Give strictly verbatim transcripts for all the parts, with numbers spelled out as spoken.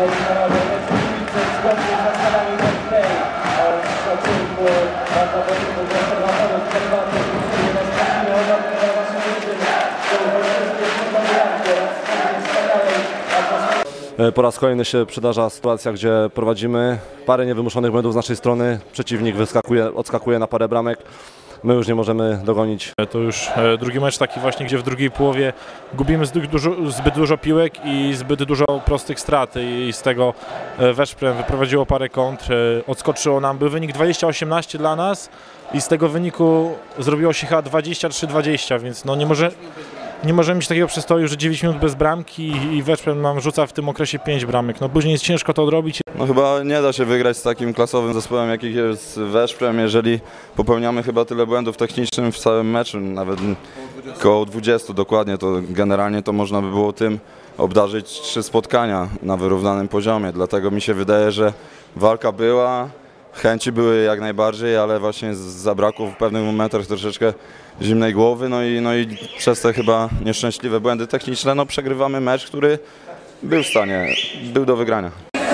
zgodnie z zasadami play w szacunku dla zawodników konserwatorów, prywatnych i na sprawnie ogarnie dla waszych drużyn, które wszystkie przykłady oraz wspaniałej atmosfery. Po raz kolejny się przydarza sytuacja, gdzie prowadzimy parę niewymuszonych błędów z naszej strony. Przeciwnik wyskakuje, odskakuje na parę bramek. My już nie możemy dogonić. To już drugi mecz taki właśnie, gdzie w drugiej połowie gubimy zbyt dużo, zbyt dużo piłek i zbyt dużo prostych strat i z tego Veszprém wyprowadziło parę kontr, odskoczyło nam. Był wynik dwadzieścia osiemnaście dla nas i z tego wyniku zrobiło się chyba dwadzieścia trzy dwadzieścia, więc no nie może... Nie możemy mieć takiego przystoju, że dziewięć minut bez bramki i Veszprém nam rzuca w tym okresie pięć bramek. No później jest ciężko to odrobić. No chyba nie da się wygrać z takim klasowym zespołem, jaki jest Veszprém, jeżeli popełniamy chyba tyle błędów technicznych w całym meczu, nawet około dwudziestu dokładnie, to generalnie to można by było tym obdarzyć trzy spotkania na wyrównanym poziomie. Dlatego mi się wydaje, że walka była, chęci były jak najbardziej, ale właśnie zabrakło w pewnych momentach troszeczkę zimnej głowy, no i, no i przez te chyba nieszczęśliwe błędy techniczne no przegrywamy mecz, który był w stanie, był do wygrania.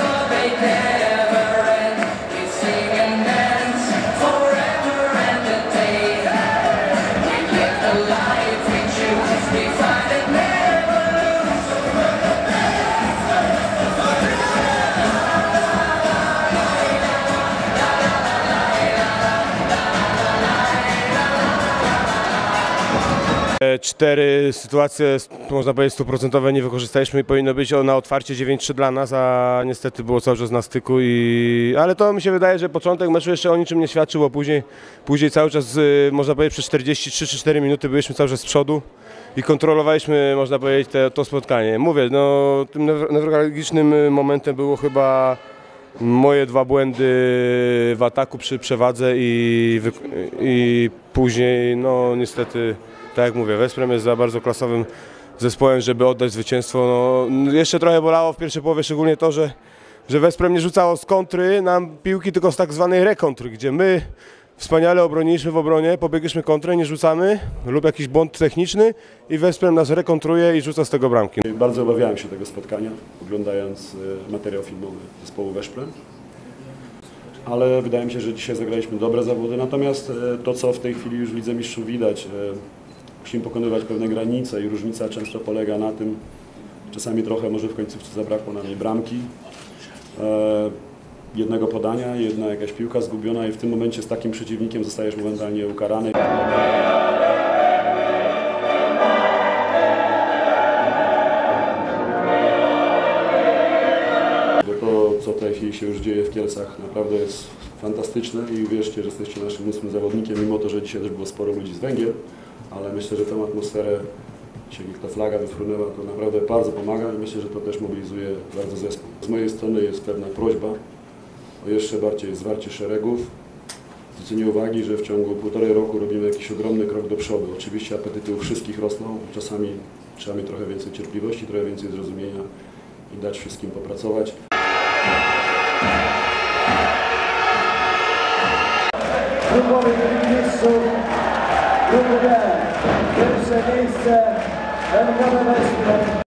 Cztery sytuacje, można powiedzieć, stuprocentowe nie wykorzystaliśmy i powinno być na otwarcie dziewięć trzy dla nas, a niestety było cały czas na styku. I... Ale to mi się wydaje, że początek meczu jeszcze o niczym nie świadczył, bo później, później cały czas, można powiedzieć, przez czterdzieści trzy czy cztery minuty byliśmy cały czas z przodu i kontrolowaliśmy, można powiedzieć, te, to spotkanie. Mówię, no, tym newralgicznym momentem było chyba moje dwa błędy w ataku przy przewadze i, i później, no niestety, tak jak mówię, Veszprém jest za bardzo klasowym zespołem, żeby oddać zwycięstwo. No, jeszcze trochę bolało w pierwszej połowie szczególnie to, że, że Veszprém nie rzucało z kontry nam piłki, tylko z tak zwanej rekontry, gdzie my wspaniale obroniliśmy w obronie, pobiegliśmy kontrę, nie rzucamy lub jakiś błąd techniczny i Veszprém nas rekontruje i rzuca z tego bramki. Bardzo obawiałem się tego spotkania, oglądając materiał filmowy zespołu Veszprém. Ale wydaje mi się, że dzisiaj zagraliśmy dobre zawody, natomiast to, co w tej chwili już widzę mistrzów widać, musimy pokonywać pewne granice i różnica często polega na tym, czasami trochę może w końcówce zabrakło nam jej bramki, jednego podania, jedna jakaś piłka zgubiona i w tym momencie z takim przeciwnikiem zostajesz momentalnie ukarany. To, co w tej chwili się już dzieje w Kielcach, naprawdę jest fantastyczne i wierzcie, że jesteście naszym ósmym zawodnikiem, mimo to, że dzisiaj też było sporo ludzi z Węgier, ale myślę, że tę atmosferę, dzisiaj jak ta flaga wyfrunęła, to naprawdę bardzo pomaga i myślę, że to też mobilizuje bardzo zespół. Z mojej strony jest pewna prośba o jeszcze bardziej zwarcie szeregów. Zwrócenie uwagi, że w ciągu półtorej roku robimy jakiś ogromny krok do przodu. Oczywiście apetyty u wszystkich rosną, czasami trzeba mieć trochę więcej cierpliwości, trochę więcej zrozumienia i dać wszystkim popracować. Grupowy mistrzów, grupy D, pierwsze miejsce, N K W Veszprém.